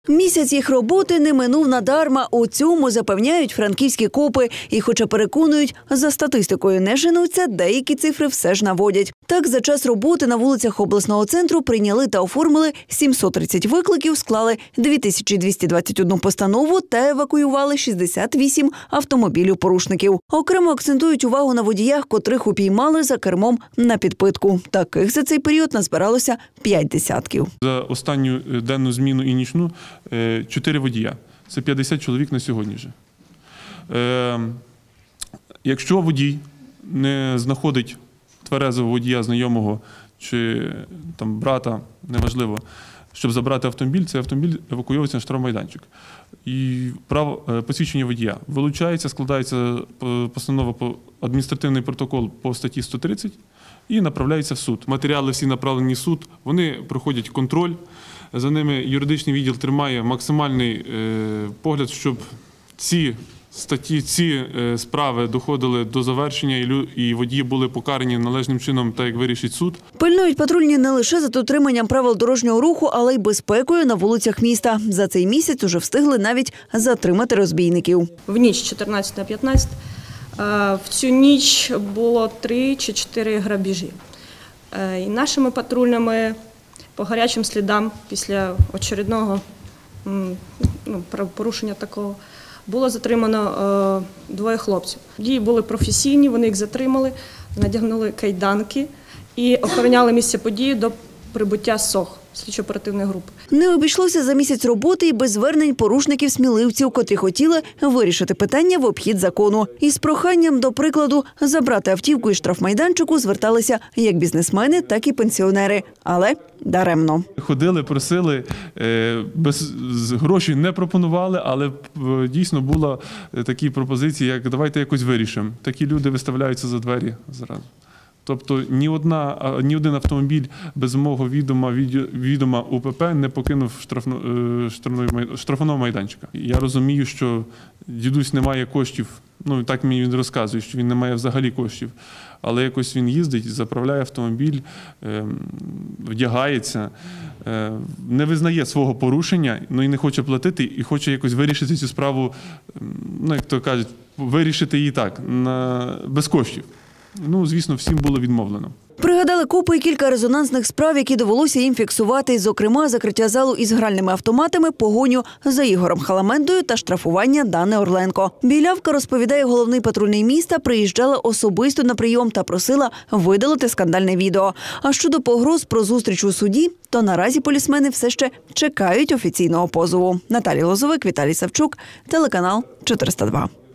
Місяць їх роботи не минув надарма. У цьому запевняють франківські копи. І хоча переконують, за статистикою не женуться, деякі цифри все ж наводять. Так, за час роботи на вулицях обласного центру прийняли та оформили 730 викликів, склали 2221 постанову та евакуювали 68 автомобілів порушників. Окремо акцентують увагу на водіях, котрих упіймали за кермом на підпитку. Таких за цей період назбиралося 5 десятків. За останню денну зміну і нічну 4 водія. Це 50 чоловік на сьогодні вже. Якщо водій не знаходить тверезого водія, знайомого чи там, брата, неважливо, щоб забрати автомобіль, цей автомобіль евакуюється на штрафмайданчик. І посвідчення водія вилучається, складається постанова, адміністративний протокол по статті 130 і направляється в суд. Матеріали всі направлені в суд, вони проходять контроль, за ними юридичний відділ тримає максимальний погляд, щоб ці статті, ці справи доходили до завершення і водії були покарані належним чином, так як вирішить суд. Пильнують патрульні не лише за дотриманням правил дорожнього руху, але й безпекою на вулицях міста. За цей місяць уже встигли навіть затримати розбійників. В ніч 14 на 15 в цю ніч було 3 чи 4 грабежі. І нашими патрульними по гарячим слідам після очередного порушення такого було затримано 2 хлопців. Дії були професійні, вони їх затримали, надягнули кайданки і охороняли місце події до прибуття СОГ, слідчо-оперативної групи. Не обійшлося за місяць роботи і без звернень порушників-сміливців, котрі хотіли вирішити питання в обхід закону. Із проханням, до прикладу, забрати автівку із штрафмайданчику зверталися як бізнесмени, так і пенсіонери. Але даремно. Ходили, просили, гроші не пропонували, але дійсно були такі пропозиції, як давайте якось вирішимо. Такі люди виставляються за двері зразу. Тобто ні один автомобіль без мого відома УПП не покинув штрафного майданчика. Я розумію, що дідусь не має коштів, так мені він розказує, що він не має взагалі коштів. Але якось він їздить, заправляє автомобіль, вдягається, не визнає свого порушення, і не хоче платити, і хоче якось вирішити цю справу, як то кажуть, вирішити її так, без коштів. Звісно, всім було відмовлено. Пригадали копи і кілька резонансних справ, які довелося їм фіксувати, зокрема, закриття залу із гральними автоматами, погоню за Ігорем Халамендою та штрафування Дани Орленко. Білявка, розповідає головний патрульний міста, приїжджала особисто на прийом та просила видалити скандальне відео. А щодо погроз про зустріч у суді, то наразі полісмени все ще чекають офіційного позову. Наталія Лозовик, Віталій Савчук, телеканал 402.